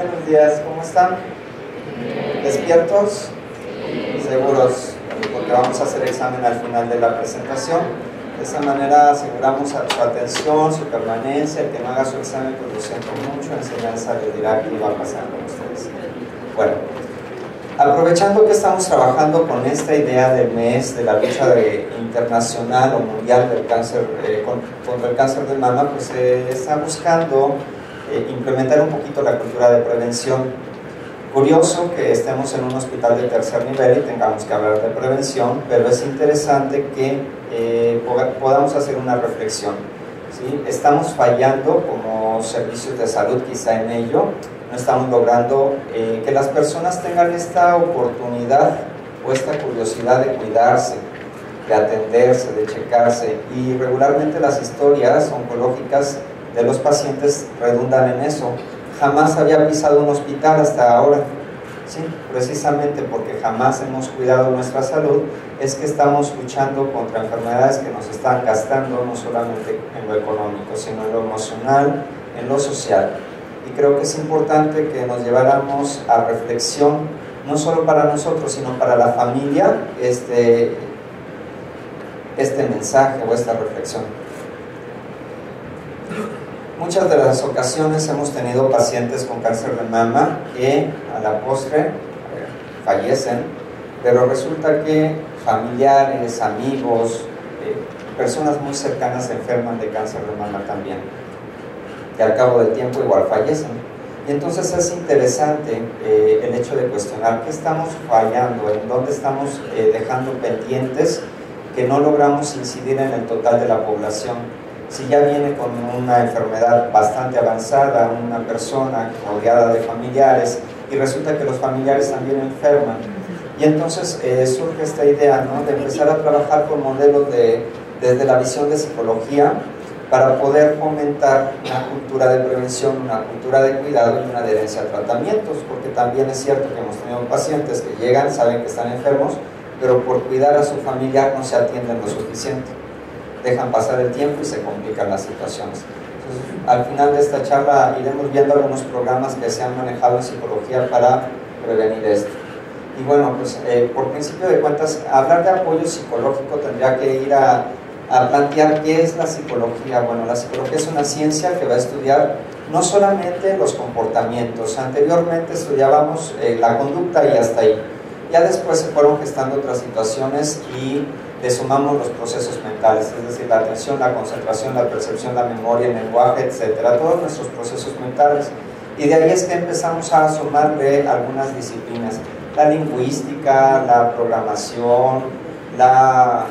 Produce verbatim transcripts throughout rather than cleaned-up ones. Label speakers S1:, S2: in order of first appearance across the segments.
S1: Buenos días, ¿cómo están? ¿Despiertos? ¿Seguros? Porque vamos a hacer examen al final de la presentación. De esa manera aseguramos su atención, su permanencia. El que no haga su examen, pues lo siento mucho, enseñanza les dirá qué va a pasar con ustedes. Bueno, aprovechando que estamos trabajando con esta idea del mes de la lucha de, internacional o mundial del cáncer, eh, con, contra el cáncer de mama, pues se eh, está buscando eh, implementar un poquito la cultura de prevención. Curioso que estemos en un hospital de tercer nivel y tengamos que hablar de prevención, pero es interesante que eh, podamos hacer una reflexión, ¿sí? Estamos fallando como servicios de salud quizá en ello. No estamos logrando eh, que las personas tengan esta oportunidad o esta curiosidad de cuidarse, de atenderse, de checarse, y regularmente las historias oncológicas de los pacientes redundan en eso. Jamás había pisado un hospital hasta ahora, ¿sí? Precisamente porque jamás hemos cuidado nuestra salud, es que estamos luchando contra enfermedades que nos están gastando no solamente en lo económico, sino en lo emocional, en lo social. Y creo que es importante que nos lleváramos a reflexión, no solo para nosotros, sino para la familia, este, este mensaje o esta reflexión. Muchas de las ocasiones hemos tenido pacientes con cáncer de mama que a la postre fallecen, pero resulta que familiares, amigos, eh, personas muy cercanas se enferman de cáncer de mama también, que al cabo del tiempo igual fallecen. Y entonces es interesante eh, el hecho de cuestionar qué estamos fallando, en dónde estamos eh, dejando pendientes que no logramos incidir en el total de la población. Si ya viene con una enfermedad bastante avanzada, una persona rodeada de familiares, y resulta que los familiares también enferman, y entonces eh, surge esta idea, ¿no?, de empezar a trabajar con modelos de, desde la visión de psicología, para poder fomentar una cultura de prevención, una cultura de cuidado y una adherencia a tratamientos, porque también es cierto que hemos tenido pacientes que llegan, saben que están enfermos, pero por cuidar a su familiar no se atienden lo suficiente. Dejan pasar el tiempo y se complican las situaciones. Entonces, al final de esta charla iremos viendo algunos programas que se han manejado en psicología para prevenir esto. Y bueno, pues eh, por principio de cuentas, hablar de apoyo psicológico tendría que ir a, a plantear qué es la psicología. Bueno, la psicología es una ciencia que va a estudiar no solamente los comportamientos. Anteriormente estudiábamos eh, la conducta y hasta ahí. Ya después se fueron gestando otras situaciones y le sumamos los procesos mentales, es decir, la atención, la concentración, la percepción, la memoria, el lenguaje, etcétera, todos nuestros procesos mentales. Y de ahí es que empezamos a sumarle algunas disciplinas, la lingüística, la programación, la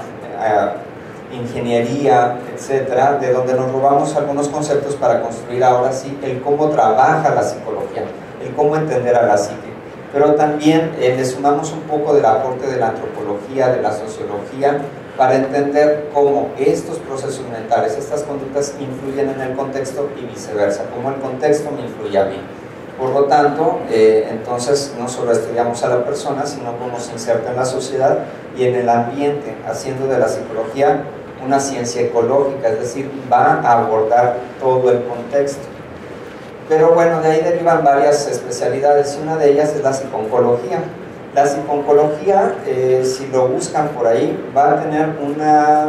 S1: eh, ingeniería, etcétera, de donde nos robamos algunos conceptos para construir ahora sí el cómo trabaja la psicología, el cómo entender a la psique. Pero también eh, le sumamos un poco del aporte de la antropología, de la sociología, para entender cómo estos procesos mentales, estas conductas influyen en el contexto y viceversa, cómo el contexto me influye a mí. Por lo tanto, eh, entonces no solo estudiamos a la persona, sino cómo se inserta en la sociedad y en el ambiente, haciendo de la psicología una ciencia ecológica, es decir, va a abordar todo el contexto. Pero bueno, de ahí derivan varias especialidades y una de ellas es la psiconcología. La psiconcología, eh, si lo buscan por ahí, va a tener una,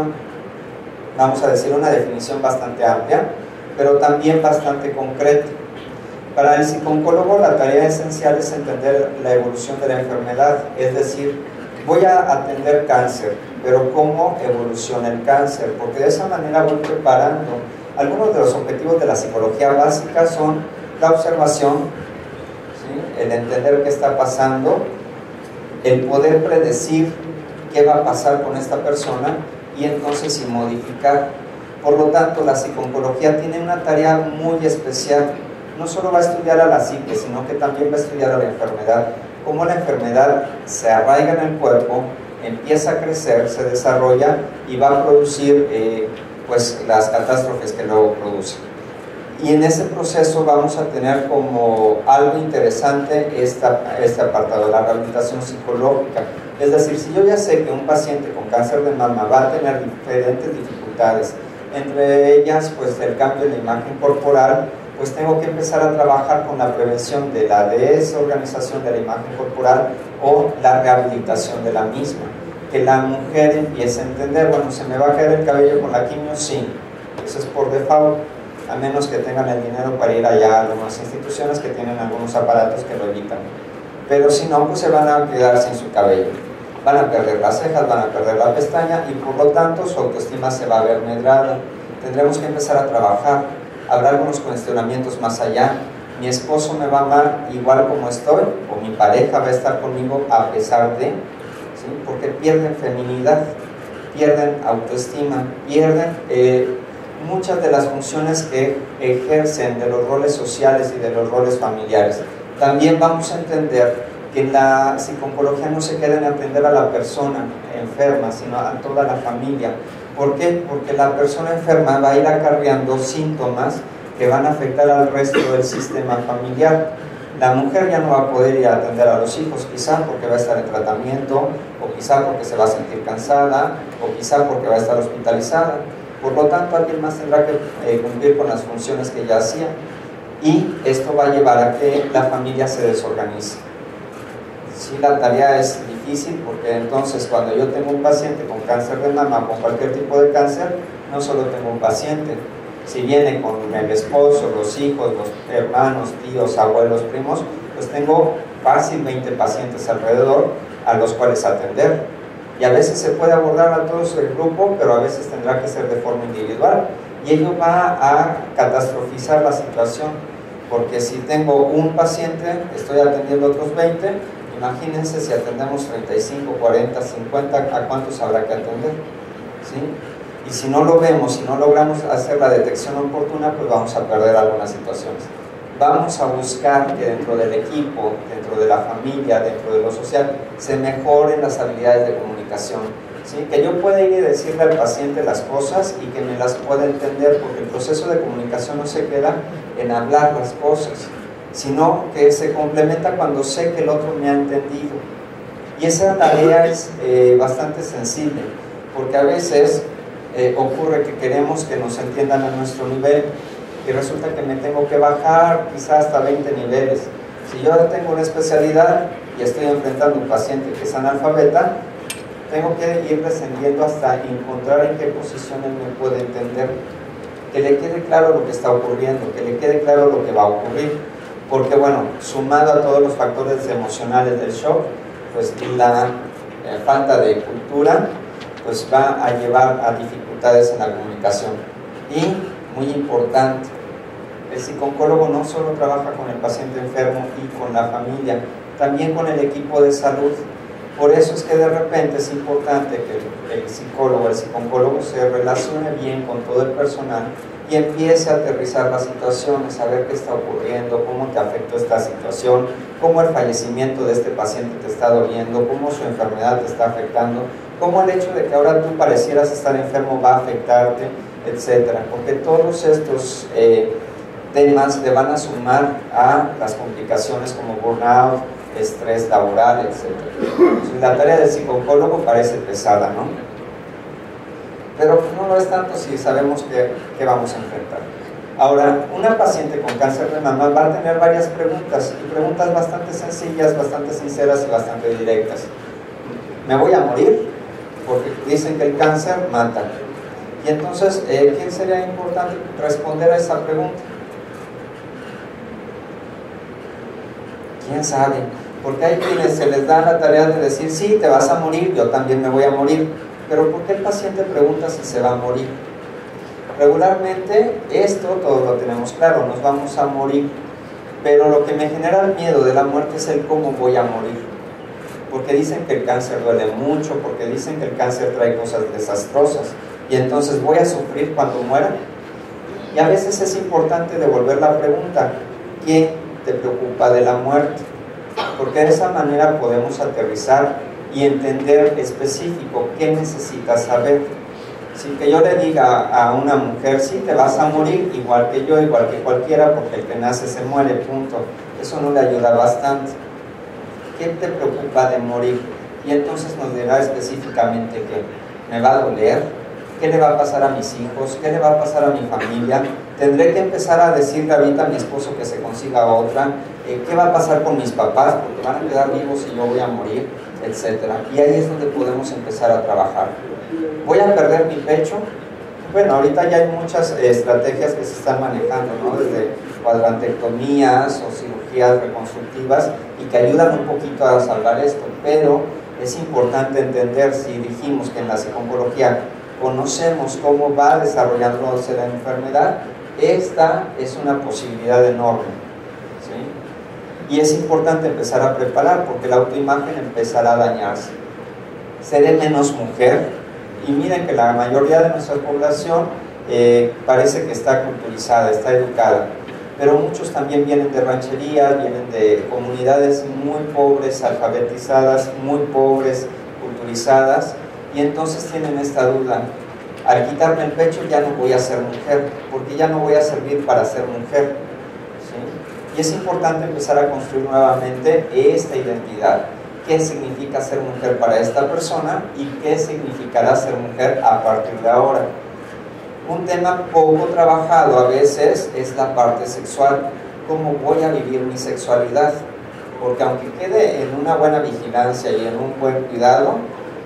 S1: vamos a decir, una definición bastante amplia, pero también bastante concreta. Para el psiconcólogo la tarea esencial es entender la evolución de la enfermedad, es decir, voy a atender cáncer, pero ¿cómo evoluciona el cáncer? Porque de esa manera voy preparando. Algunos de los objetivos de la psicología básica son la observación, ¿sí?, el entender qué está pasando, el poder predecir qué va a pasar con esta persona y entonces y modificar. Por lo tanto, la psiconcología tiene una tarea muy especial. No solo va a estudiar a la psique, sino que también va a estudiar a la enfermedad. Cómo la enfermedad se arraiga en el cuerpo, empieza a crecer, se desarrolla y va a producir eh, pues las catástrofes que luego produce. Y en ese proceso vamos a tener como algo interesante esta, este apartado, la rehabilitación psicológica. Es decir, si yo ya sé que un paciente con cáncer de mama va a tener diferentes dificultades, entre ellas pues el cambio de la imagen corporal, pues tengo que empezar a trabajar con la prevención de la desorganización de la imagen corporal o la rehabilitación de la misma. Que la mujer empiece a entender, bueno, ¿se me va a caer el cabello con la quimio? Sí, eso es por default, a menos que tengan el dinero para ir allá a algunas instituciones que tienen algunos aparatos que lo evitan. Pero si no, pues se van a quedar sin su cabello. Van a perder las cejas, van a perder la pestaña y por lo tanto su autoestima se va a ver medrada. Tendremos que empezar a trabajar. Habrá algunos cuestionamientos más allá. Mi esposo me va a amar igual como estoy, o mi pareja va a estar conmigo a pesar de, ¿sí? Porque pierden feminidad, pierden autoestima, pierden eh, muchas de las funciones que ejercen de los roles sociales y de los roles familiares. También vamos a entender que en la psiconcología no se queda en atender a la persona enferma, sino a toda la familia. ¿Por qué? Porque la persona enferma va a ir acarreando síntomas que van a afectar al resto del sistema familiar. La mujer ya no va a poder ir a atender a los hijos, quizá porque va a estar en tratamiento, o quizá porque se va a sentir cansada, o quizá porque va a estar hospitalizada. Por lo tanto, alguien más tendrá que eh, cumplir con las funciones que ya hacía. Y esto va a llevar a que la familia se desorganice. Sí, la tarea es difícil porque entonces cuando yo tengo un paciente con cáncer de mama o con cualquier tipo de cáncer, no solo tengo un paciente. Si viene con el esposo, los hijos, los hermanos, tíos, abuelos, primos, pues tengo fácil veinte pacientes alrededor a los cuales atender. Y a veces se puede abordar a todo el grupo, pero a veces tendrá que ser de forma individual. Y ello va a catastrofizar la situación, porque si tengo un paciente, estoy atendiendo otros veinte, imagínense si atendemos treinta y cinco, cuarenta, cincuenta, ¿a cuántos habrá que atender? ¿Sí? Y si no lo vemos, si no logramos hacer la detección oportuna, pues vamos a perder algunas situaciones. Vamos a buscar que dentro del equipo, dentro de la familia, dentro de lo social, se mejoren las habilidades de comunicación. ¿Sí? Que yo pueda ir y decirle al paciente las cosas y que me las pueda entender, porque el proceso de comunicación no se queda en hablar las cosas, sino que se complementa cuando sé que el otro me ha entendido. Y esa tarea es eh, bastante sensible, porque a veces eh, ocurre que queremos que nos entiendan a nuestro nivel y resulta que me tengo que bajar quizás hasta veinte niveles. Si yo tengo una especialidad y estoy enfrentando a un paciente que es analfabeta, tengo que ir descendiendo hasta encontrar en qué posición él me puede entender, que le quede claro lo que está ocurriendo, que le quede claro lo que va a ocurrir, porque bueno, sumado a todos los factores emocionales del shock, pues la eh, falta de cultura pues va a llevar a dificultades en la comunicación. Y muy importante, el psicooncólogo no solo trabaja con el paciente enfermo y con la familia, también con el equipo de salud. Por eso es que de repente es importante que el psicólogo, el psicooncólogo se relacione bien con todo el personal y empiece a aterrizar las situaciones, a ver qué está ocurriendo, cómo te afectó esta situación, cómo el fallecimiento de este paciente te está doliendo, cómo su enfermedad te está afectando, cómo el hecho de que ahora tú parecieras estar enfermo va a afectarte, etcétera. Porque todos estos eh, temas le van a sumar a las complicaciones como burnout, estrés laboral, etcétera. La tarea del psicooncólogo parece pesada, ¿no? Pero no lo es tanto si sabemos qué, qué vamos a enfrentar. Ahora, una paciente con cáncer de mama va a tener varias preguntas, y preguntas bastante sencillas, bastante sinceras y bastante directas. ¿Me voy a morir? Porque dicen que el cáncer mata. Y entonces, eh, ¿quién sería importante responder a esa pregunta? ¿Quién sabe? Porque hay quienes se les da la tarea de decir, sí, te vas a morir, yo también me voy a morir. Pero ¿por qué el paciente pregunta si se va a morir? Regularmente, esto todos lo tenemos claro, nos vamos a morir. Pero lo que me genera el miedo de la muerte es el cómo voy a morir. Porque dicen que el cáncer duele mucho, porque dicen que el cáncer trae cosas desastrosas. Y entonces, ¿voy a sufrir cuando muera? Y a veces es importante devolver la pregunta, ¿qué te preocupa de la muerte? Porque de esa manera podemos aterrizar y entender específico qué necesitas saber. Sin que yo le diga a una mujer, sí, te vas a morir, igual que yo, igual que cualquiera, porque el que nace se muere, punto. Eso no le ayuda bastante. ¿Qué te preocupa de morir? Y entonces nos dirá específicamente qué. ¿Me va a doler? ¿qué le va a pasar a mis hijos? ¿Qué le va a pasar a mi familia? ¿Tendré que empezar a decirle ahorita a mi esposo que se consiga otra? Eh, ¿Qué va a pasar con mis papás? Porque van a quedar vivos y yo voy a morir, etcétera. Y ahí es donde podemos empezar a trabajar. ¿Voy a perder mi pecho? Bueno, ahorita ya hay muchas eh, estrategias que se están manejando, ¿no? Desde cuadrantectomías o cirugías reconstructivas y que ayudan un poquito a salvar esto, pero es importante entender, si dijimos que en la psiconcología conocemos cómo va desarrollándose la enfermedad, esta es una posibilidad enorme, ¿sí? Y es importante empezar a preparar porque la autoimagen empezará a dañarse. Seré menos mujer, y miren que la mayoría de nuestra población eh, parece que está culturizada, está educada, pero muchos también vienen de rancherías, vienen de comunidades muy pobres, alfabetizadas, muy pobres, culturizadas, y entonces tienen esta duda: al quitarme el pecho ya no voy a ser mujer, porque ya no voy a servir para ser mujer, ¿sí? Y es importante empezar a construir nuevamente esta identidad. ¿Qué significa ser mujer para esta persona y qué significará ser mujer a partir de ahora? Un tema poco trabajado a veces es la parte sexual. ¿Cómo voy a vivir mi sexualidad? Porque aunque quede en una buena vigilancia y en un buen cuidado,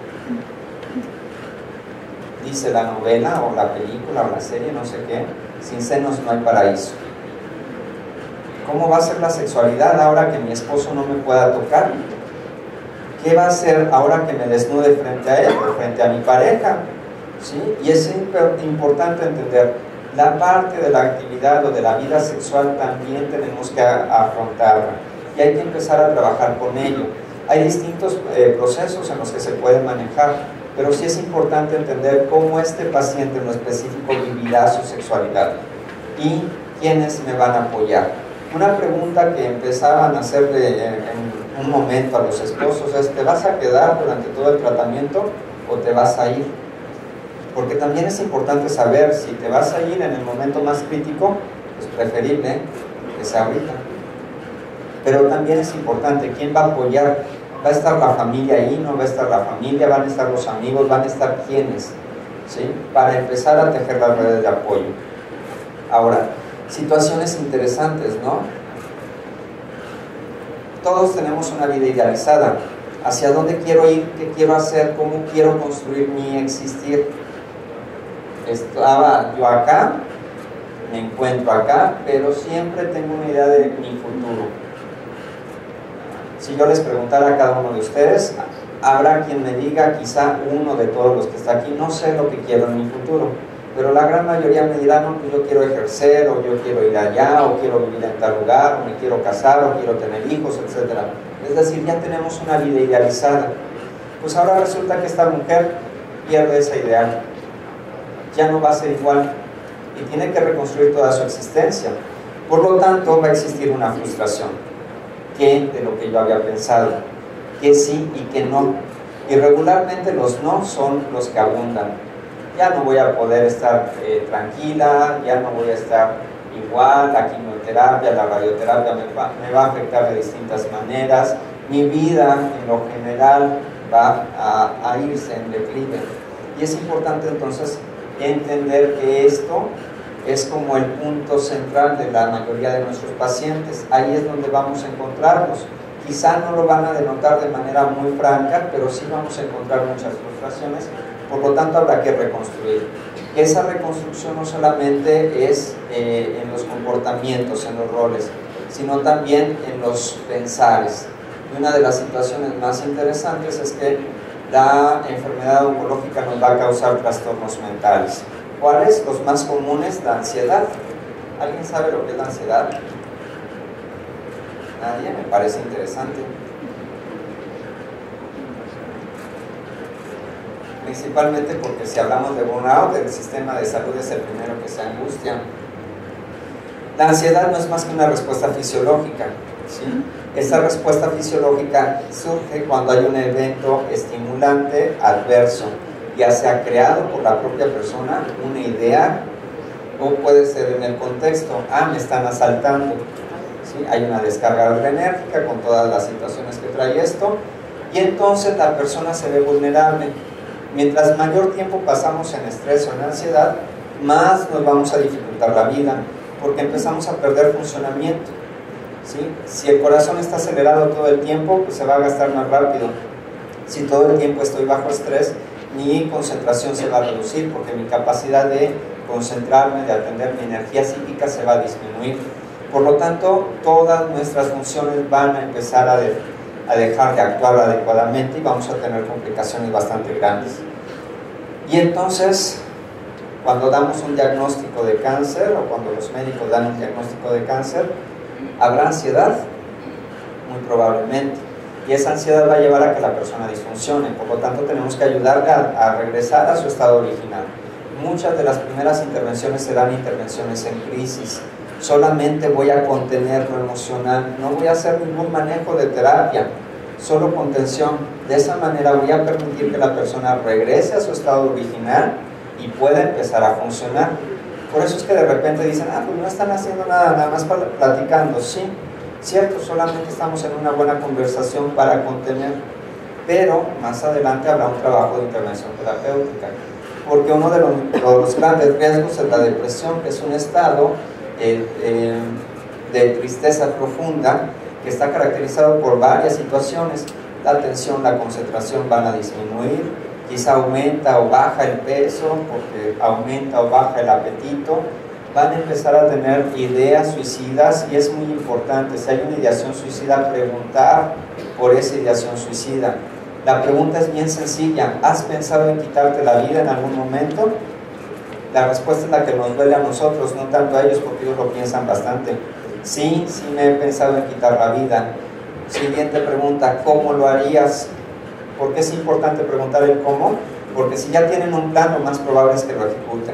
S1: dice la novela o la película o la serie, no sé qué, sin senos no hay paraíso. ¿Cómo va a ser la sexualidad ahora que mi esposo no me pueda tocar? ¿Qué va a hacer ahora que me desnude frente a él o frente a mi pareja? ¿Sí? Y es importante entender, la parte de la actividad o de la vida sexual también tenemos que afrontarla y hay que empezar a trabajar con ello. Hay distintos eh, procesos en los que se puede manejar, pero sí es importante entender cómo este paciente en lo específico vivirá su sexualidad y quiénes me van a apoyar. Una pregunta que empezaban a hacerle en, en un momento a los esposos es: ¿te vas a quedar durante todo el tratamiento o te vas a ir? Porque también es importante saber, si te vas a ir en el momento más crítico, es preferible que sea ahorita. Pero también es importante, ¿quién va a apoyar? ¿Va a estar la familia ahí? ¿No va a estar la familia? ¿Van a estar los amigos? ¿Van a estar quiénes? ¿Sí? Para empezar a tejer las redes de apoyo. Ahora, situaciones interesantes, ¿no? Todos tenemos una vida idealizada. ¿Hacia dónde quiero ir? ¿Qué quiero hacer? ¿Cómo quiero construir mi existir? Estaba yo acá, me encuentro acá, pero siempre tengo una idea de mi futuro. Si yo les preguntara a cada uno de ustedes, habrá quien me diga, quizá uno de todos los que está aquí, no sé lo que quiero en mi futuro, pero la gran mayoría me dirá: no, pues yo quiero ejercer, o yo quiero ir allá, o quiero vivir en tal lugar, o me quiero casar, o quiero tener hijos, etcétera. Es decir, ya tenemos una vida idealizada. Pues ahora resulta que esta mujer pierde esa ideal, ya no va a ser igual y tiene que reconstruir toda su existencia. Por lo tanto, va a existir una frustración. ¿Qué de lo que yo había pensado? ¿Qué sí y qué no? Y regularmente los no son los que abundan. Ya no voy a poder estar eh, tranquila, ya no voy a estar igual, la quimioterapia, la radioterapia me va, me va a afectar de distintas maneras, mi vida en lo general va a, a irse en declive. Y es importante entonces entender que esto es como el punto central de la mayoría de nuestros pacientes. Ahí es donde vamos a encontrarnos. Quizá no lo van a denotar de manera muy franca, pero sí vamos a encontrar muchas frustraciones. Por lo tanto, habrá que reconstruir. Esa reconstrucción no solamente es eh, en los comportamientos, en los roles, sino también en los pensares. Y una de las situaciones más interesantes es que la enfermedad oncológica nos va a causar trastornos mentales. ¿Cuáles? Los más comunes, la ansiedad. ¿Alguien sabe lo que es la ansiedad? Nadie, me parece interesante. Principalmente porque si hablamos de burnout, el sistema de salud es el primero que se angustia. La ansiedad no es más que una respuesta fisiológica, ¿sí? Esta respuesta fisiológica surge cuando hay un evento estimulante adverso, ya sea creado por la propia persona, una idea, o puede ser en el contexto: ah, me están asaltando, ¿sí? Hay una descarga adrenérgica con todas las situaciones que trae esto, y entonces la persona se ve vulnerable. Mientras mayor tiempo pasamos en estrés o en ansiedad, más nos vamos a dificultar la vida, porque empezamos a perder funcionamiento, ¿sí? Si el corazón está acelerado todo el tiempo, pues se va a gastar más rápido. Si todo el tiempo estoy bajo estrés, mi concentración se va a reducir, porque mi capacidad de concentrarme, de atender mi energía psíquica se va a disminuir. Por lo tanto, todas nuestras funciones van a empezar a, de, a dejar de actuar adecuadamente y vamos a tener complicaciones bastante grandes. Y entonces, cuando damos un diagnóstico de cáncer o cuando los médicos dan un diagnóstico de cáncer, ¿habrá ansiedad? Muy probablemente. Y esa ansiedad va a llevar a que la persona disfuncione. Por lo tanto, tenemos que ayudarle a, a regresar a su estado original. Muchas de las primeras intervenciones serán intervenciones en crisis. Solamente voy a contener lo emocional. No voy a hacer ningún manejo de terapia, solo contención. De esa manera voy a permitir que la persona regrese a su estado original y pueda empezar a funcionar. Por eso es que de repente dicen, ah, pues no están haciendo nada, nada más platicando. Sí, cierto, solamente estamos en una buena conversación para contener, pero más adelante habrá un trabajo de intervención terapéutica, porque uno de los, de los grandes riesgos es la depresión, que es un estado eh, eh, de tristeza profunda que está caracterizado por varias situaciones. La atención, la concentración van a disminuir, quizá aumenta o baja el peso, porque aumenta o baja el apetito, van a empezar a tener ideas suicidas, y es muy importante, si hay una ideación suicida, preguntar por esa ideación suicida. La pregunta es bien sencilla: ¿has pensado en quitarte la vida en algún momento? La respuesta es la que nos duele a nosotros, no tanto a ellos, porque ellos lo piensan bastante. Sí, sí me he pensado en quitar la vida. Siguiente pregunta: ¿cómo lo harías? ¿Por qué es importante preguntar el cómo? Porque si ya tienen un plan, lo más probable es que lo ejecuten.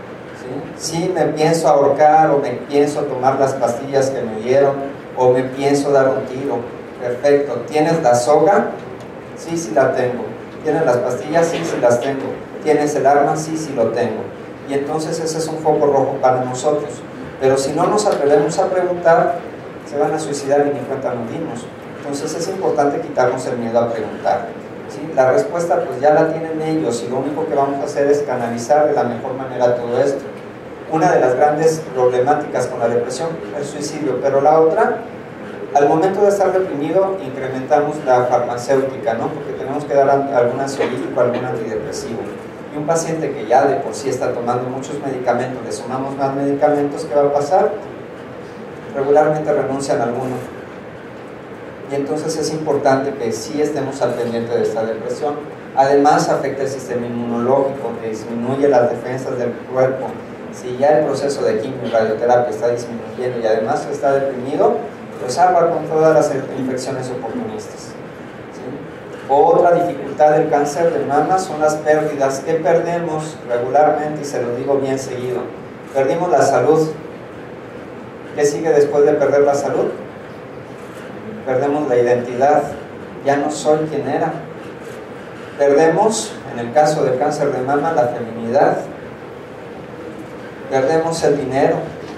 S1: ¿Sí? Si me pienso ahorcar, o me pienso tomar las pastillas que me dieron, o me pienso dar un tiro. Perfecto. ¿Tienes la soga? Sí, sí la tengo. ¿Tienes las pastillas? Sí, sí las tengo. ¿Tienes el arma? Sí, sí lo tengo. Y entonces ese es un foco rojo para nosotros. Pero si no nos atrevemos a preguntar, se van a suicidar y ni cuenta nos dimos. Entonces es importante quitarnos el miedo a preguntar. ¿Sí? La respuesta pues ya la tienen ellos, y lo único que vamos a hacer es canalizar de la mejor manera todo esto. Una de las grandes problemáticas con la depresión es el suicidio, pero la otra, al momento de estar deprimido, incrementamos la farmacéutica, ¿no? Porque tenemos que dar algún ansiolítico, algún antidepresivo. Y un paciente que ya de por sí está tomando muchos medicamentos, le sumamos más medicamentos, ¿qué va a pasar? Regularmente renuncian a alguno. Y entonces es importante que sí estemos al pendiente de esta depresión. Además, afecta el sistema inmunológico, que disminuye las defensas del cuerpo. Si ya el proceso de quimio y radioterapia está disminuyendo y además está deprimido, pues agua con todas las infecciones oportunistas. ¿Sí? Otra dificultad del cáncer de mama son las pérdidas. ¿Qué perdemos regularmente? Y se lo digo bien seguido. Perdimos la salud. ¿Qué sigue después de perder la salud? Perdemos la identidad. Ya no soy quien era. Perdemos, en el caso del cáncer de mama, la feminidad. Perdemos el dinero.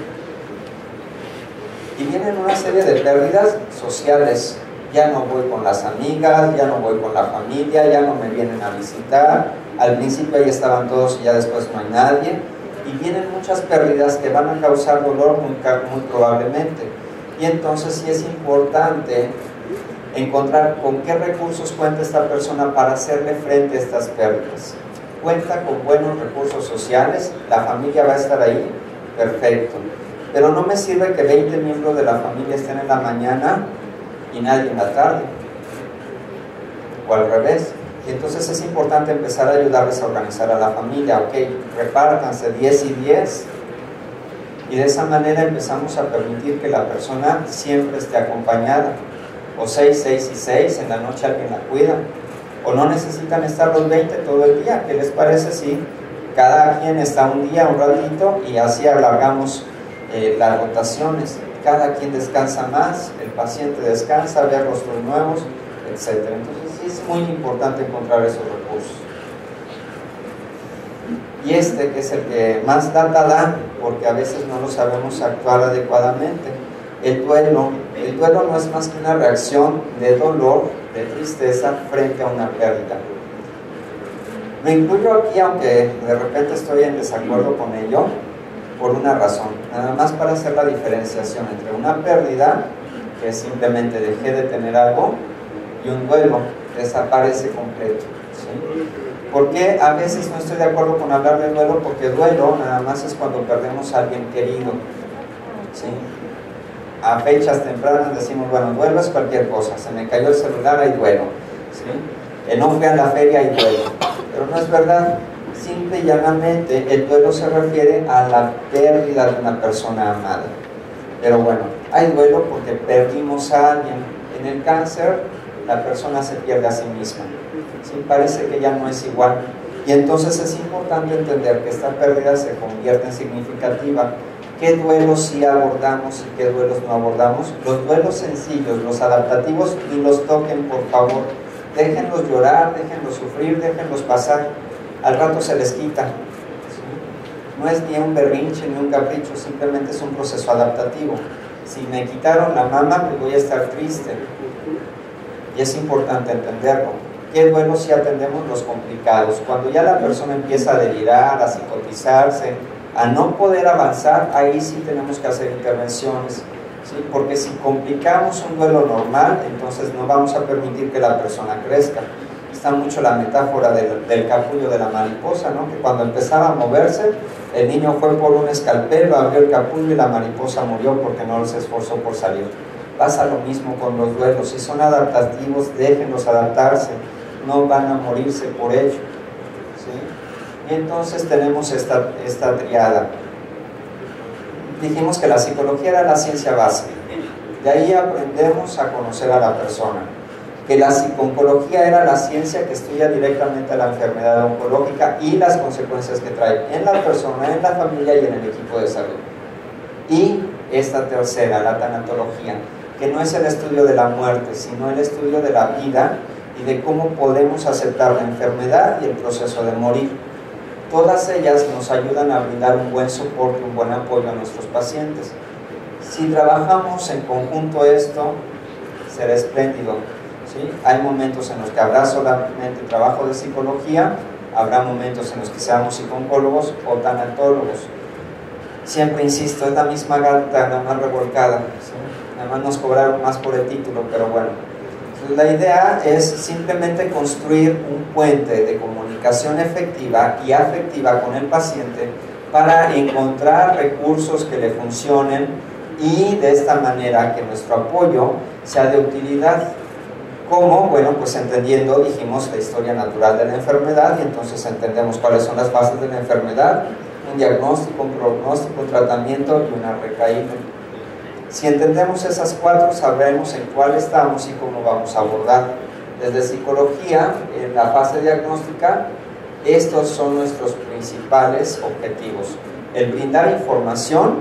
S1: Y vienen una serie de pérdidas sociales. Ya no voy con las amigas, ya no voy con la familia, ya no me vienen a visitar. Al principio ahí estaban todos y ya después no hay nadie. Y vienen muchas pérdidas que van a causar dolor muy, muy probablemente. Y entonces sí es importante encontrar con qué recursos cuenta esta persona para hacerle frente a estas pérdidas. Cuenta con buenos recursos sociales, la familia va a estar ahí, perfecto. Pero no me sirve que veinte miembros de la familia estén en la mañana y nadie en la tarde, o al revés. Y entonces es importante empezar a ayudarles a organizar a la familia. Ok, repártanse diez y diez, y de esa manera empezamos a permitir que la persona siempre esté acompañada. O seis, seis y seis, en la noche alguien la cuida. O no necesitan estar los veinte todo el día. ¿Qué les parece si cada quien está un día, un ratito, y así alargamos eh, las rotaciones? Cada quien descansa más, el paciente descansa, ver rostros nuevos, etcétera. Entonces sí es muy importante encontrar esos recursos. Y este, que es el que más data da, porque a veces no lo sabemos actuar adecuadamente, el duelo. El duelo no es más que una reacción de dolor, de tristeza frente a una pérdida. Lo incluyo aquí, aunque de repente estoy en desacuerdo con ello, por una razón, nada más para hacer la diferenciación entre una pérdida, que es simplemente dejé de tener algo, y un duelo, desaparece completo, ¿sí? Porque a veces no estoy de acuerdo con hablar de duelo, porque duelo nada más es cuando perdemos a alguien querido, ¿sí? A fechas tempranas decimos, bueno, duelo es cualquier cosa, se me cayó el celular, hay duelo, ¿sí? Eh, no fui a la feria, hay duelo, pero no es verdad. Simple y llanamente el duelo se refiere a la pérdida de una persona amada. Pero bueno, hay duelo porque perdimos a alguien. En el cáncer la persona se pierde a sí misma, ¿sí? Parece que ya no es igual, y entonces es importante entender que esta pérdida se convierte en significativa. ¿Qué duelos sí abordamos y qué duelos no abordamos? Los duelos sencillos, los adaptativos, ni los toquen, por favor. Déjenlos llorar, déjenlos sufrir, déjenlos pasar. Al rato se les quita, ¿sí? No es ni un berrinche ni un capricho, simplemente es un proceso adaptativo. Si me quitaron la mama, pues voy a estar triste, y es importante entenderlo. ¿Qué duelos sí atendemos? Los complicados. Cuando ya la persona empieza a delirar, a psicotizarse, a no poder avanzar, ahí sí tenemos que hacer intervenciones, ¿sí? Porque si complicamos un duelo normal, entonces no vamos a permitir que la persona crezca. Está mucho la metáfora del, del capullo de la mariposa, ¿no? Que cuando empezaba a moverse, el niño fue por un escalpelo, abrió el capullo y la mariposa murió porque no se esforzó por salir. Pasa lo mismo con los duelos. Si son adaptativos, déjenlos adaptarse, no van a morirse por ello, ¿sí? Y entonces tenemos esta, esta triada. Dijimos que la psicología era la ciencia básica, de ahí aprendemos a conocer a la persona. Que la psiconcología era la ciencia que estudia directamente la enfermedad oncológica y las consecuencias que trae en la persona, en la familia y en el equipo de salud. Y esta tercera, la tanatología, que no es el estudio de la muerte, sino el estudio de la vida y de cómo podemos aceptar la enfermedad y el proceso de morir. Todas ellas nos ayudan a brindar un buen soporte, un buen apoyo a nuestros pacientes. Si trabajamos en conjunto esto, será espléndido, ¿sí? Hay momentos en los que habrá solamente trabajo de psicología, habrá momentos en los que seamos psicólogos o tanatólogos. Siempre insisto, es la misma gata, nada más revolcada, ¿sí? Nada más nos cobraron más por el título, pero bueno. Entonces, la idea es simplemente construir un puente de comunicación efectiva y afectiva con el paciente para encontrar recursos que le funcionen y de esta manera que nuestro apoyo sea de utilidad. ¿Cómo? Bueno, pues entendiendo, dijimos, la historia natural de la enfermedad, y entonces entendemos cuáles son las bases de la enfermedad, un diagnóstico, un pronóstico, un tratamiento y una recaída. Si entendemos esas cuatro, sabremos en cuál estamos y cómo vamos a abordar. Desde psicología, en la fase diagnóstica, estos son nuestros principales objetivos: el brindar información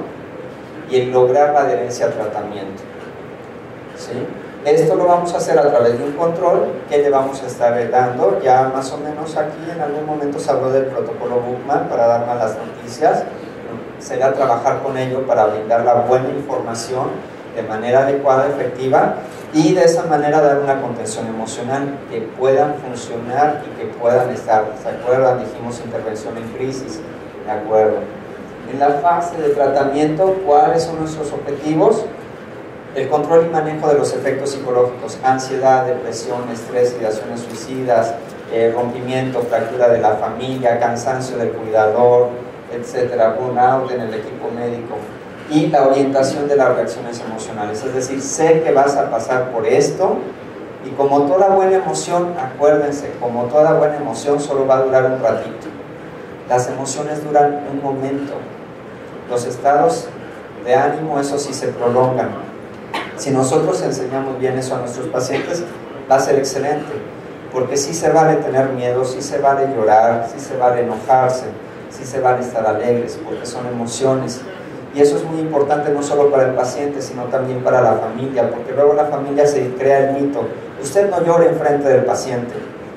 S1: y el lograr la adherencia al tratamiento, ¿sí? Esto lo vamos a hacer a través de un control que le vamos a estar dando. Ya más o menos aquí en algún momento se habló del protocolo Bookman para dar malas noticias. Será trabajar con ello para brindar la buena información de manera adecuada, efectiva, y de esa manera dar una contención emocional que puedan funcionar y que puedan estar. ¿Se acuerdan? Dijimos intervención en crisis, ¿de acuerdo? En la fase de tratamiento, ¿cuáles son nuestros objetivos? El control y manejo de los efectos psicológicos: ansiedad, depresión, estrés, ideaciones suicidas, eh, rompimiento, fractura de la familia, cansancio del cuidador, etcétera, burnout en el equipo médico, y la orientación de las reacciones emocionales. Es decir, sé que vas a pasar por esto, y como toda buena emoción, acuérdense, como toda buena emoción solo va a durar un ratito. Las emociones duran un momento, los estados de ánimo, eso sí, se prolongan. Si nosotros enseñamos bien eso a nuestros pacientes, va a ser excelente, porque sí se vale tener miedo, sí se vale llorar, sí se vale enojarse, sí se vale estar alegres, porque son emociones. Y eso es muy importante no solo para el paciente, sino también para la familia, porque luego la familia se crea el mito: usted no llore enfrente del paciente.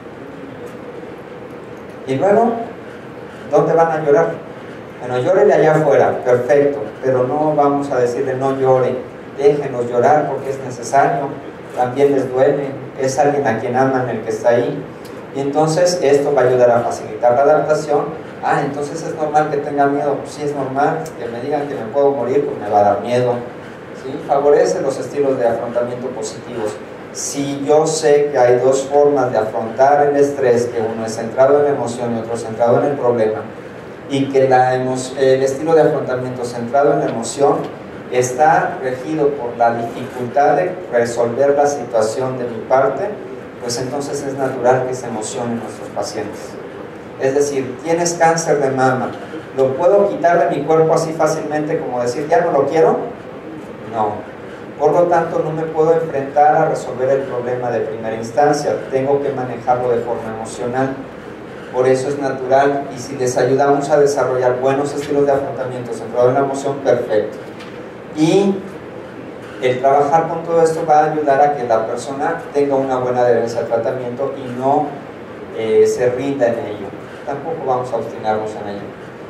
S1: Y luego, ¿dónde van a llorar? Bueno, llórele allá afuera, perfecto, pero no vamos a decirle no llore. Déjenlos llorar porque es necesario, también les duele, es alguien a quien aman el que está ahí. Y entonces esto va a ayudar a facilitar la adaptación. Ah, entonces es normal que tenga miedo. Pues sí, es normal que me digan que me puedo morir, pues me va a dar miedo. ¿Sí? Favorece los estilos de afrontamiento positivos. Si yo sé que hay dos formas de afrontar el estrés, que uno es centrado en la emoción y otro centrado en el problema, y que la el estilo de afrontamiento centrado en la emoción está regido por la dificultad de resolver la situación de mi parte, pues entonces es natural que se emocionen nuestros pacientes. Es decir, tienes cáncer de mama, ¿lo puedo quitar de mi cuerpo así fácilmente como decir, ya no lo quiero? No. Por lo tanto, no me puedo enfrentar a resolver el problema de primera instancia, tengo que manejarlo de forma emocional. Por eso es natural, y si les ayudamos a desarrollar buenos estilos de afrontamiento centrado en la emoción, perfecto. Y el trabajar con todo esto va a ayudar a que la persona tenga una buena adherencia al tratamiento y no eh, se rinda en ello. Tampoco vamos a obstinarnos en ello.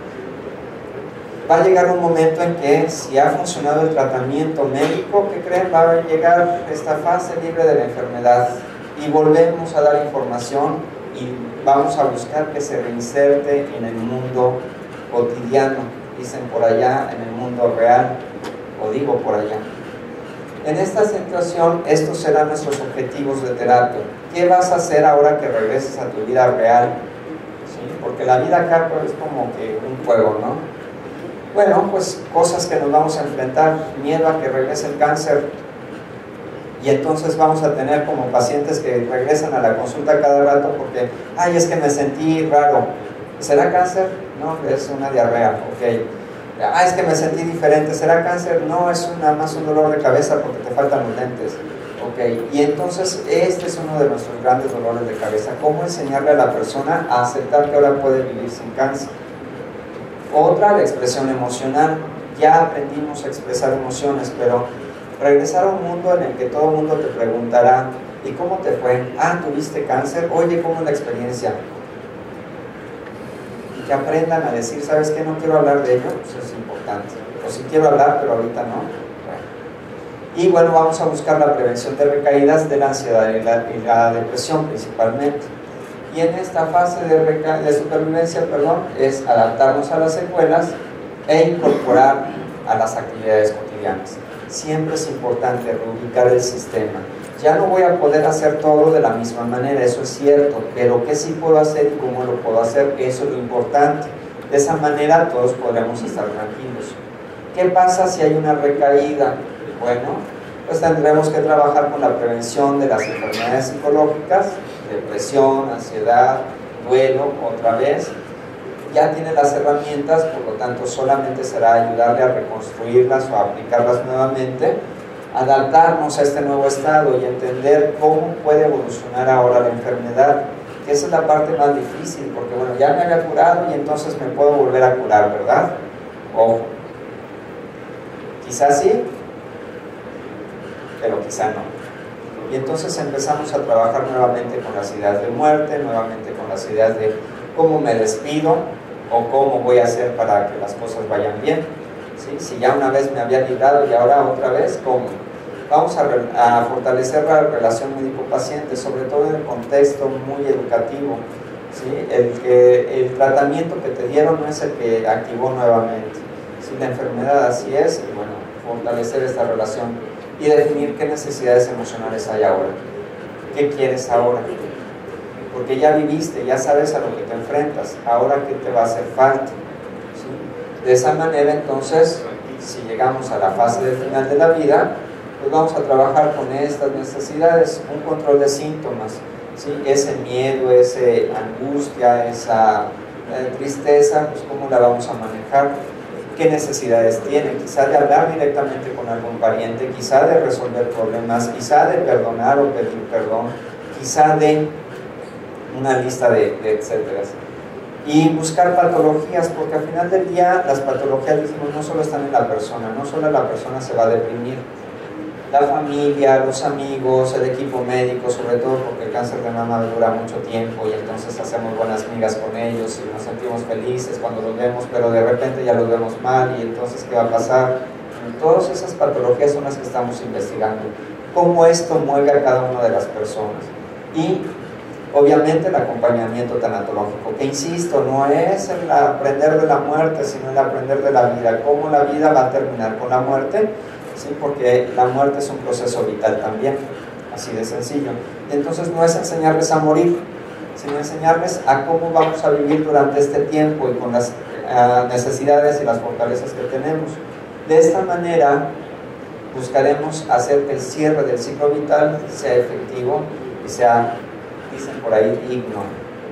S1: Va a llegar un momento en que, si ha funcionado el tratamiento médico, ¿qué creen? Va a llegar esta fase libre de la enfermedad y volvemos a dar información y vamos a buscar que se reinserte en el mundo cotidiano, dicen por allá, en el mundo real, o digo por allá. En esta situación, estos serán nuestros objetivos de terapia. ¿Qué vas a hacer ahora que regreses a tu vida real? ¿Sí? Porque la vida acá pues, es como que un juego, ¿no? Bueno, pues cosas que nos vamos a enfrentar, miedo a que regrese el cáncer, y entonces vamos a tener como pacientes que regresan a la consulta cada rato porque, ay, es que me sentí raro. ¿Será cáncer? No, es una diarrea, ok. Ah, es que me sentí diferente. ¿Será cáncer? No, es nada más un dolor de cabeza porque te faltan los lentes. Ok, y entonces este es uno de nuestros grandes dolores de cabeza. ¿Cómo enseñarle a la persona a aceptar que ahora puede vivir sin cáncer? Otra, la expresión emocional. Ya aprendimos a expresar emociones, pero regresar a un mundo en el que todo el mundo te preguntará, ¿y cómo te fue? Ah, ¿tuviste cáncer? Oye, ¿cómo es la experiencia? Y que aprendan a decir, ¿sabes qué? No quiero hablar de ello, pues es importante. O si quiero hablar, pero ahorita no. Bueno. Y bueno, vamos a buscar la prevención de recaídas de la ansiedad y la, y la depresión principalmente. Y en esta fase de, de supervivencia, perdón, es adaptarnos a las secuelas e incorporar a las actividades cotidianas. Siempre es importante reubicar el sistema. Ya no voy a poder hacer todo de la misma manera, eso es cierto, pero ¿qué sí puedo hacer y cómo lo puedo hacer? Eso es lo importante. De esa manera todos podremos estar tranquilos. ¿Qué pasa si hay una recaída? Bueno, pues tendremos que trabajar con la prevención de las enfermedades psicológicas, depresión, ansiedad, duelo, otra vez. Ya tiene las herramientas, por lo tanto solamente será ayudarle a reconstruirlas o a aplicarlas nuevamente, adaptarnos a este nuevo estado y entender cómo puede evolucionar ahora la enfermedad, que esa es la parte más difícil, porque bueno, ya me había curado y entonces me puedo volver a curar, ¿verdad? Ojo, quizás sí, pero quizá no. Y entonces empezamos a trabajar nuevamente con las ideas de muerte, nuevamente con las ideas de cómo me despido o cómo voy a hacer para que las cosas vayan bien. ¿Sí? Si ya una vez me había librado y ahora otra vez, ¿cómo? Vamos a, a fortalecer la relación médico-paciente, sobre todo en el contexto muy educativo. ¿Sí? El, que, el tratamiento que te dieron no es el que activó nuevamente. Si la enfermedad así es, y bueno, fortalecer esta relación y definir qué necesidades emocionales hay ahora. ¿Qué quieres ahora? Porque ya viviste, ya sabes a lo que te enfrentas, ahora qué te va a hacer falta. ¿Sí? De esa manera, entonces, si llegamos a la fase del final de la vida, pues vamos a trabajar con estas necesidades, un control de síntomas, ¿sí? Ese miedo, esa angustia, esa eh, tristeza, pues cómo la vamos a manejar, qué necesidades tiene, quizá de hablar directamente con algún pariente, quizá de resolver problemas, quizá de perdonar o pedir perdón, quizá de una lista de, de etcétera. Y buscar patologías, porque al final del día las patologías, dijimos, no solo están en la persona, no solo la persona se va a deprimir, la familia, los amigos, el equipo médico, sobre todo porque el cáncer de mama dura mucho tiempo y entonces hacemos buenas migas con ellos y nos sentimos felices cuando los vemos, pero de repente ya los vemos mal y entonces ¿qué va a pasar? Todas esas patologías son las que estamos investigando, cómo esto mueve a cada una de las personas. Y Obviamente el acompañamiento tanatológico, que insisto, no es el aprender de la muerte, sino el aprender de la vida, cómo la vida va a terminar con la muerte, ¿sí? Porque la muerte es un proceso vital también, así de sencillo. Entonces no es enseñarles a morir, sino enseñarles a cómo vamos a vivir durante este tiempo y con las uh, necesidades y las fortalezas que tenemos. De esta manera buscaremos hacer que el cierre del ciclo vital sea efectivo y sea, dicen por ahí, digno.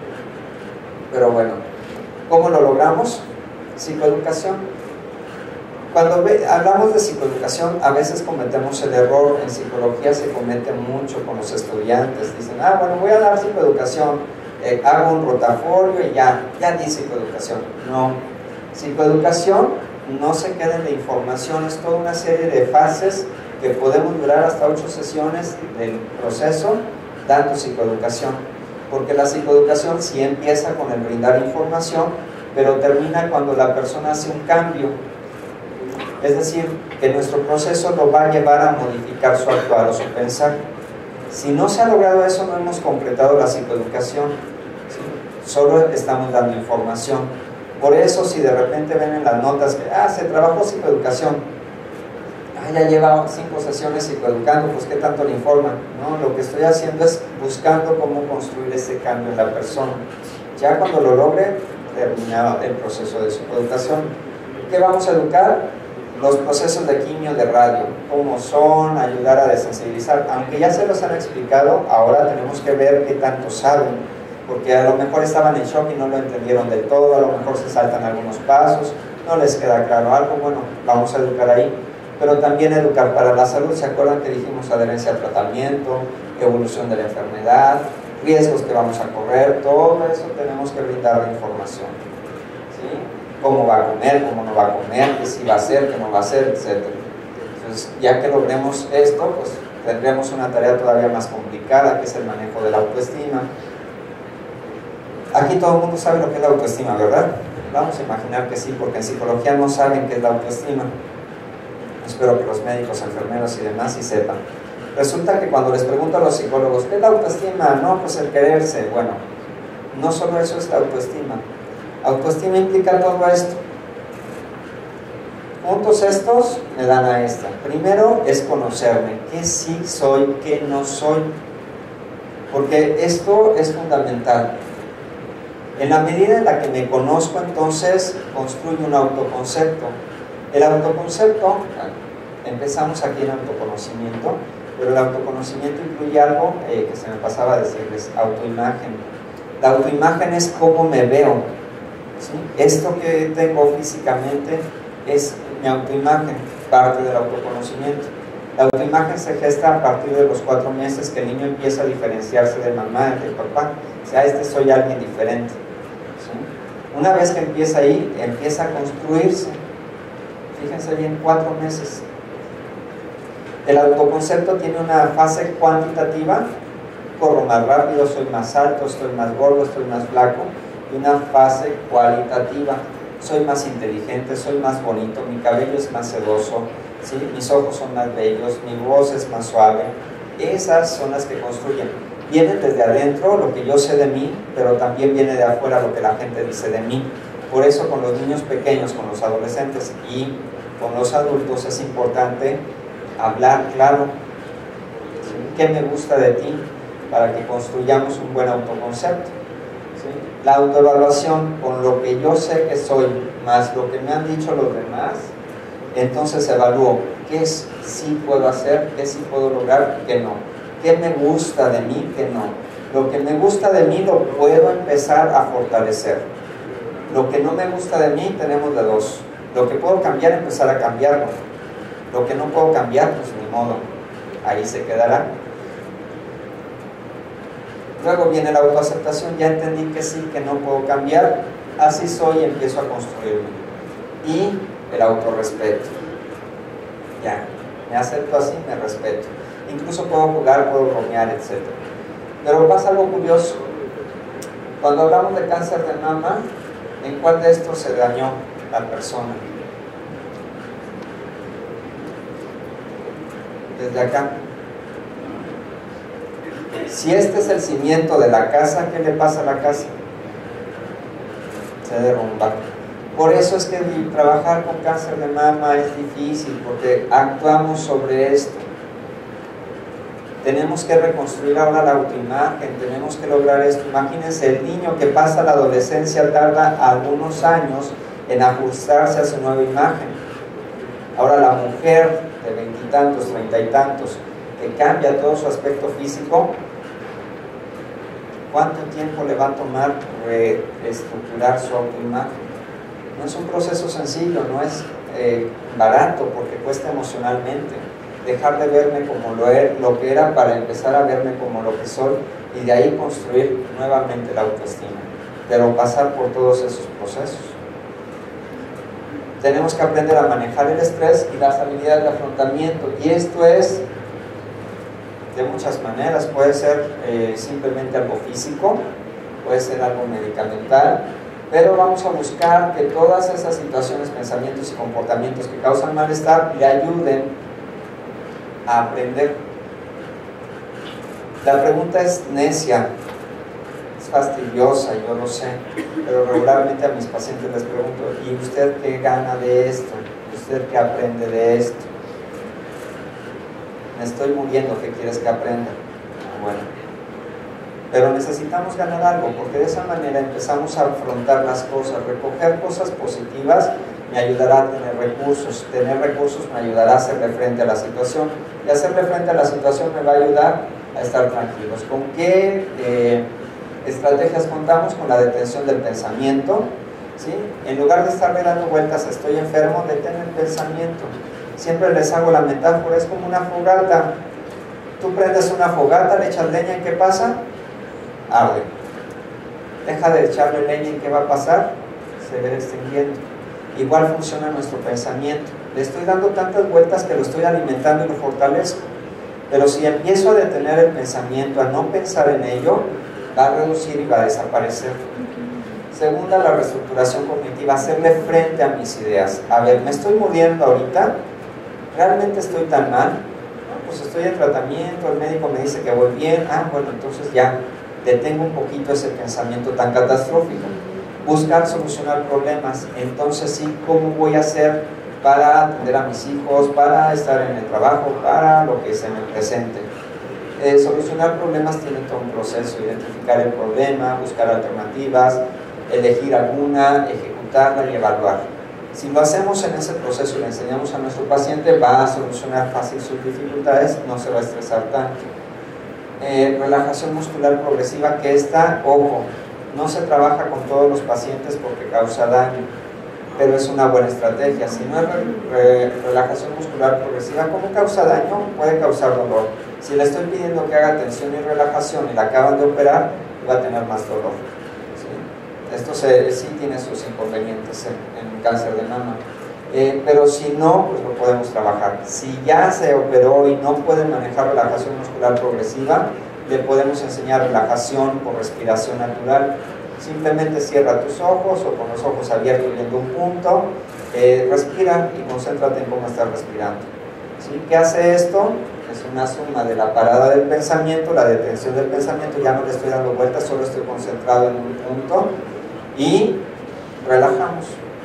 S1: Pero bueno, ¿cómo lo logramos? Psicoeducación. Cuando ve, hablamos de psicoeducación, a veces cometemos el error, en psicología se comete mucho con los estudiantes, dicen, ah, bueno, voy a dar psicoeducación, eh, hago un rotafolio y ya, ya di psicoeducación. No, psicoeducación no se queden de información, es toda una serie de fases que podemos durar hasta ocho sesiones del proceso dando psicoeducación, porque la psicoeducación sí empieza con el brindar información, pero termina cuando la persona hace un cambio, es decir, que nuestro proceso lo va a llevar a modificar su actuar o su pensar. Si no se ha logrado eso, no hemos completado la psicoeducación, ¿sí? Solo estamos dando información. Por eso, si de repente ven en las notas que ah, se trabajó psicoeducación, ah, ya lleva cinco sesiones psicoeducando, pues ¿qué tanto le informan? No, lo que estoy haciendo es buscando cómo construir ese cambio en la persona. Ya cuando lo logre, terminado el proceso de psicoeducación. ¿Qué vamos a educar? Los procesos de quimio, de radio, cómo son, ayudar a desensibilizar. Aunque ya se los han explicado, ahora tenemos que ver qué tanto saben, porque a lo mejor estaban en shock y no lo entendieron del todo, a lo mejor se saltan algunos pasos, no les queda claro algo, bueno, vamos a educar ahí. Pero también educar para la salud, ¿se acuerdan que dijimos adherencia al tratamiento, evolución de la enfermedad, riesgos que vamos a correr? Todo eso tenemos que brindar la información, ¿sí? Cómo va a comer, cómo no va a comer, qué sí va a hacer, qué no va a hacer, etcétera. Entonces, ya que logremos esto, pues tendremos una tarea todavía más complicada, que es el manejo de la autoestima. Aquí todo el mundo sabe lo que es la autoestima, ¿verdad? Vamos a imaginar que sí, porque en psicología no saben qué es la autoestima. Espero que los médicos, enfermeros y demás sí sepan. Resulta que cuando les pregunto a los psicólogos, ¿qué es la autoestima? No, pues el quererse. Bueno, no solo eso es la autoestima. Autoestima implica todo esto. Puntos estos me dan a esta. Primero es conocerme, qué sí soy, qué no soy. Porque esto es fundamental. En la medida en la que me conozco, entonces construyo un autoconcepto. El autoconcepto, empezamos aquí en autoconocimiento, pero el autoconocimiento incluye algo eh, que se me pasaba a decirles, autoimagen. La autoimagen es cómo me veo, ¿sí? Esto que tengo físicamente es mi autoimagen, parte del autoconocimiento. La autoimagen se gesta a partir de los cuatro meses que el niño empieza a diferenciarse de mamá y de papá. O sea, este soy alguien diferente. Una vez que empieza ahí, empieza a construirse. Fíjense bien, cuatro meses. El autoconcepto tiene una fase cuantitativa, corro más rápido, soy más alto, estoy más gordo, estoy más flaco, y una fase cualitativa, soy más inteligente, soy más bonito, mi cabello es más sedoso, ¿sí? Mis ojos son más bellos, mi voz es más suave. Esas son las que construyen. Viene desde adentro lo que yo sé de mí, pero también viene de afuera lo que la gente dice de mí. Por eso con los niños pequeños, con los adolescentes y con los adultos es importante hablar claro. ¿Sí? ¿Qué me gusta de ti? Para que construyamos un buen autoconcepto. ¿Sí? La autoevaluación, con lo que yo sé que soy, más lo que me han dicho los demás, entonces evalúo qué sí puedo hacer, qué sí puedo lograr, qué no. ¿Qué me gusta de mí? ¿Qué no? Lo que me gusta de mí lo puedo empezar a fortalecer. Lo que no me gusta de mí tenemos de dos. Lo que puedo cambiar, empezar a cambiarlo. Lo que no puedo cambiar, pues ni modo. Ahí se quedará. Luego viene la autoaceptación. Ya entendí que sí, que no puedo cambiar. Así soy y empiezo a construirme. Y el autorrespeto. Ya, me acepto así, me respeto. Incluso puedo jugar, puedo bromear, etcétera. Pero pasa algo curioso. Cuando hablamos de cáncer de mama, ¿en cuál de estos se dañó la persona? Desde acá. Si este es el cimiento de la casa, ¿qué le pasa a la casa? Se derrumba. Por eso es que trabajar con cáncer de mama es difícil, porque actuamos sobre esto. Tenemos que reconstruir ahora la autoimagen, tenemos que lograr esto. Imagínense, el niño que pasa la adolescencia tarda algunos años en ajustarse a su nueva imagen. Ahora la mujer de veintitantos, treinta y tantos, que cambia todo su aspecto físico, ¿cuánto tiempo le va a tomar reestructurar su autoimagen? No es un proceso sencillo, no es eh, barato, porque cuesta emocionalmente. Dejar de verme como lo, er, lo que era para empezar a verme como lo que soy, y de ahí construir nuevamente la autoestima, pero pasar por todos esos procesos. Tenemos que aprender a manejar el estrés y las habilidades de afrontamiento, y esto es de muchas maneras. Puede ser eh, simplemente algo físico, puede ser algo medicamental, pero vamos a buscar que todas esas situaciones, pensamientos y comportamientos que causan malestar le ayuden a aprender. La pregunta es necia, es fastidiosa, yo lo sé, pero regularmente a mis pacientes les pregunto: ¿y usted qué gana de esto? ¿Usted qué aprende de esto? Me estoy muriendo, ¿qué quieres que aprenda? Bueno, pero necesitamos ganar algo, porque de esa manera empezamos a afrontar las cosas. Recoger cosas positivas me ayudará a tener recursos, tener recursos me ayudará a hacerle frente a la situación, y hacerle frente a la situación me va a ayudar a estar tranquilos. ¿Con qué eh, estrategias contamos? Con la detención del pensamiento, ¿sí? En lugar de estarle dando vueltas, estoy enfermo, detén el pensamiento. Siempre les hago la metáfora, es como una fogata. Tú prendes una fogata, le echas leña, ¿y qué pasa? Arde. Deja de echarle leña, ¿y qué va a pasar? Se va extinguiendo. Igual funciona nuestro pensamiento. Le estoy dando tantas vueltas que lo estoy alimentando y lo fortalezco. Pero si empiezo a detener el pensamiento, a no pensar en ello, va a reducir y va a desaparecer. Segunda, la reestructuración cognitiva, hacerle frente a mis ideas. A ver, me estoy muriendo ahorita, ¿realmente estoy tan mal? No, pues estoy en tratamiento, el médico me dice que voy bien. Ah, bueno, entonces ya detengo un poquito ese pensamiento tan catastrófico. Buscar solucionar problemas. Entonces sí, ¿cómo voy a hacer para atender a mis hijos, para estar en el trabajo, para lo que se me presente? Eh, solucionar problemas tiene todo un proceso: identificar el problema, buscar alternativas, elegir alguna, ejecutarla y evaluar. Si lo hacemos en ese proceso y le enseñamos a nuestro paciente, va a solucionar fácil sus dificultades, no se va a estresar tanto. Eh, relajación muscular progresiva, que esta, ojo, no se trabaja con todos los pacientes porque causa daño, pero es una buena estrategia. Si no es re, re, relajación muscular progresiva, ¿cómo causa daño? Puede causar dolor. Si le estoy pidiendo que haga tensión y relajación y la acaban de operar, va a tener más dolor. ¿Sí? Esto se, sí tiene sus inconvenientes en, en cáncer de mama. Eh, pero si no, pues lo podemos trabajar. Si ya se operó y no puede manejar relajación muscular progresiva, le podemos enseñar relajación por respiración natural. Simplemente cierra tus ojos o con los ojos abiertos viendo un punto, eh, respira y concéntrate en cómo estás respirando. ¿Sí? ¿Qué hace esto? Es una suma de la parada del pensamiento, la detención del pensamiento, ya no le estoy dando vueltas, solo estoy concentrado en un punto y relajamos.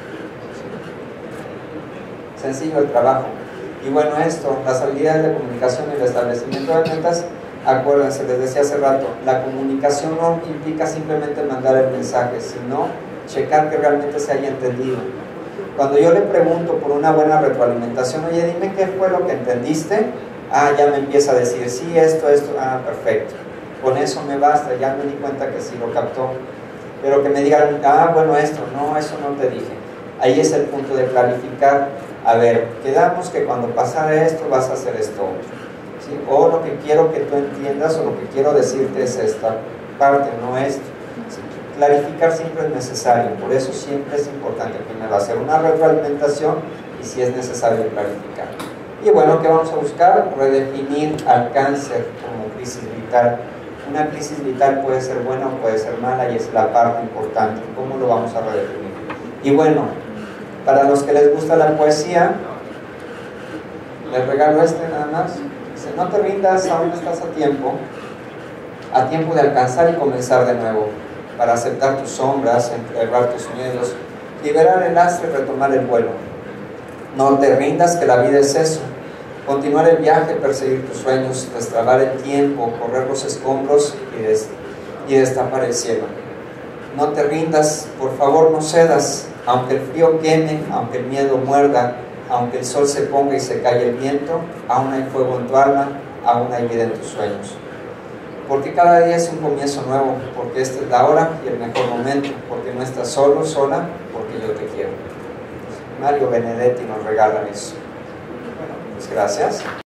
S1: Sencillo el trabajo. Y bueno, esto, las habilidades de comunicación y el establecimiento de metas. Acuérdense, les decía hace rato, la comunicación no implica simplemente mandar el mensaje, sino checar que realmente se haya entendido. Cuando yo le pregunto por una buena retroalimentación, oye, dime qué fue lo que entendiste, ah, ya me empieza a decir, sí, esto, esto, ah, perfecto. Con eso me basta, ya me di cuenta que sí lo captó. Pero que me digan, ah, bueno, esto, no, eso no te dije. Ahí es el punto de clarificar. A ver, quedamos que cuando pasara esto vas a hacer esto otro. ¿Sí? O lo que quiero que tú entiendas o lo que quiero decirte es esta parte, no esto. ¿Sí? Clarificar siempre es necesario, por eso siempre es importante primero hacer una retroalimentación y si es necesario clarificar. Y bueno, ¿qué vamos a buscar? Redefinir al cáncer como crisis vital. Una crisis vital puede ser buena o puede ser mala y es la parte importante. ¿Cómo lo vamos a redefinir? Y bueno, para los que les gusta la poesía, les regalo este nada más. Dice, no te rindas, aún estás a tiempo. a tiempo de alcanzar y comenzar de nuevo, para aceptar tus sombras, enterrar tus miedos, liberar el lastre y retomar el vuelo. No te rindas, que la vida es eso: continuar el viaje, perseguir tus sueños, destrabar el tiempo, correr los escombros y, des y destapar el cielo. No te rindas, por favor no cedas, aunque el frío queme, aunque el miedo muerda, aunque el sol se ponga y se calle el viento, aún hay fuego en tu alma, aún hay vida en tus sueños. Porque cada día es un comienzo nuevo, porque esta es la hora y el mejor momento, porque no estás solo, sola, porque yo te quiero. Mario Benedetti nos regala eso. Bueno, pues gracias.